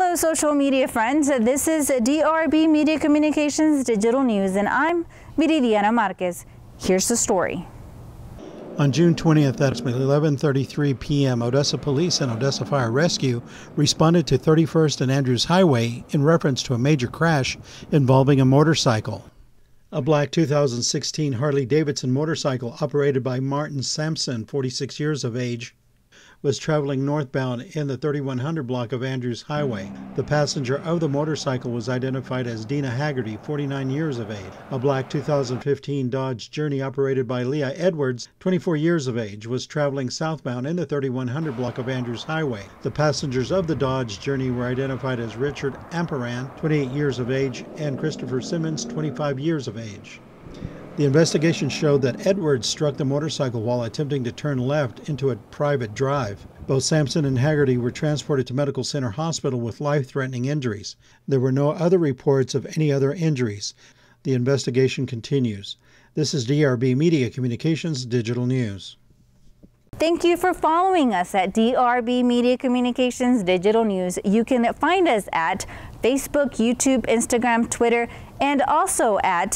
Hello, social media friends. This is DRB Media Communications Digital News, and I'm Viridiana Marquez. Here's the story. On June 20th at 11:33 p.m., Odessa Police and Odessa Fire Rescue responded to 31st and Andrews Highway in reference to a major crash involving a motorcycle. A black 2016 Harley-Davidson motorcycle operated by Martin Sampson, 46 years of age, was traveling northbound in the 3100 block of Andrews Highway. The passenger of the motorcycle was identified as Dina Haggerty, 49 years of age. A black 2015 Dodge Journey operated by Leah Edwards, 24 years of age, was traveling southbound in the 3100 block of Andrews Highway. The passengers of the Dodge Journey were identified as Richard Amparan, 28 years of age, and Christopher Simmons, 25 years of age. The investigation showed that Edwards struck the motorcycle while attempting to turn left into a private drive. Both Sampson and Haggerty were transported to Medical Center Hospital with life-threatening injuries. There were no other reports of any other injuries. The investigation continues. This is DRB Media Communications Digital News. Thank you for following us at DRB Media Communications Digital News. You can find us at Facebook, YouTube, Instagram, Twitter, and also at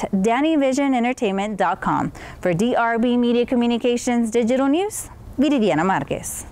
DannyVisionEntertainment.com. For DRB Media Communications Digital News, Viridiana Marquez.